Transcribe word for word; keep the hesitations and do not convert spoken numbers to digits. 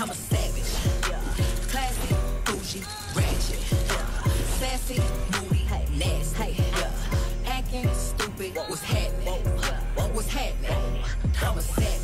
I'm a savage. Classy, bougie, ratchet. Sassy, moody, nasty. Acting stupid, what's happening? What's happening? I'm a savage.